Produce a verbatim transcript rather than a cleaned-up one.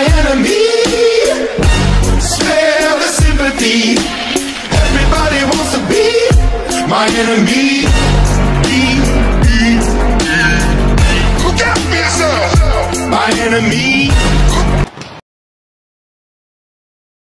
enemy. Smell the sympathy. Everybody wants to be my enemy. Be, be, be. Look out for yourself. My enemy.